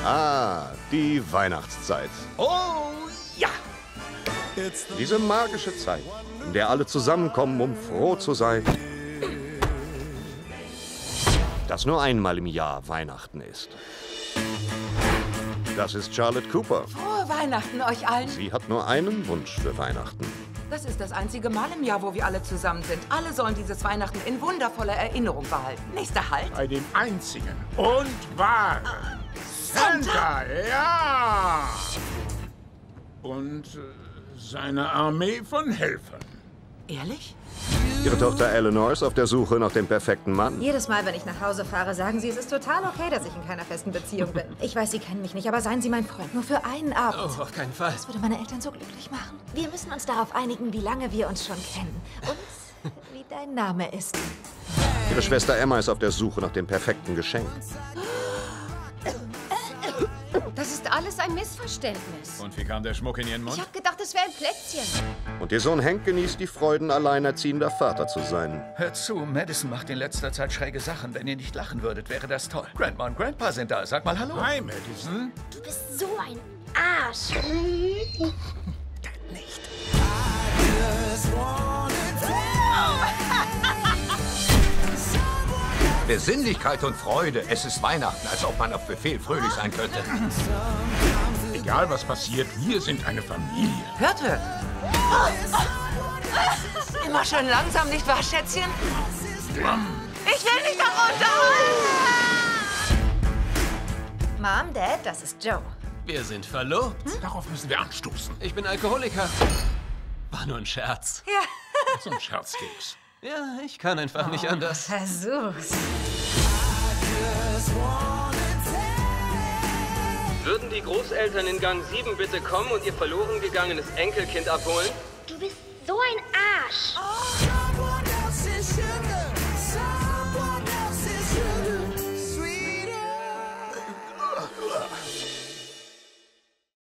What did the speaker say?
Ah, die Weihnachtszeit. Oh, ja! Diese magische Zeit, in der alle zusammenkommen, um froh zu sein. Dass nur einmal im Jahr Weihnachten ist. Das ist Charlotte Cooper. Frohe Weihnachten euch allen. Sie hat nur einen Wunsch für Weihnachten. Das ist das einzige Mal im Jahr, wo wir alle zusammen sind. Alle sollen dieses Weihnachten in wundervoller Erinnerung behalten. Nächster Halt. Bei dem einzigen und wahren Santa, ja! Und seine Armee von Helfern. Ehrlich? Ihre Tochter Eleanor ist auf der Suche nach dem perfekten Mann. Jedes Mal, wenn ich nach Hause fahre, sagen Sie, es ist total okay, dass ich in keiner festen Beziehung bin. Ich weiß, Sie kennen mich nicht, aber seien Sie mein Freund. Nur für einen Abend. Oh, auf keinen Fall. Das würde meine Eltern so glücklich machen. Wir müssen uns darauf einigen, wie lange wir uns schon kennen. Und wie dein Name ist. Ihre Schwester Emma ist auf der Suche nach dem perfekten Geschenk. Das ist alles ein Missverständnis. Und wie kam der Schmuck in Ihren Mund? Ich habe gedacht, es wäre ein Plätzchen. Und ihr Sohn Hank genießt die Freuden, alleinerziehender Vater zu sein. Hört zu, Madison macht in letzter Zeit schräge Sachen. Wenn ihr nicht lachen würdet, wäre das toll. Grandma und Grandpa sind da. Sag mal Hallo. Hi, Madison. Du bist so ein Arsch. Nicht. Besinnlichkeit und Freude. Es ist Weihnachten, als ob man auf Befehl fröhlich sein könnte. Egal was passiert, wir sind eine Familie. Hört. Immer schön langsam, nicht wahr, Schätzchen? Ich will nicht darunter! Mom, Dad, das ist Joe. Wir sind verlobt. Darauf müssen wir anstoßen. Ich bin Alkoholiker. War nur ein Scherz. So ein Scherzkeks. Ja, ich kann einfach nicht anders. Versuch's. Würden die Großeltern in Gang 7 bitte kommen und ihr verloren gegangenes Enkelkind abholen? Du bist so ein Arsch.